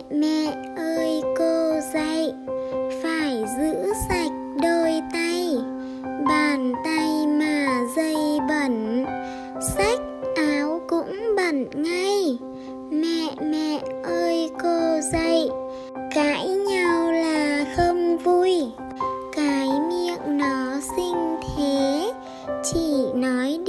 Mẹ ơi cô dạy phải giữ sạch đôi tay, bàn tay mà giày bẩn, xách áo cũng bẩn ngay. Mẹ ơi cô dạy cãi nhau là không vui, cái miệng nó xinh thế, chỉ nói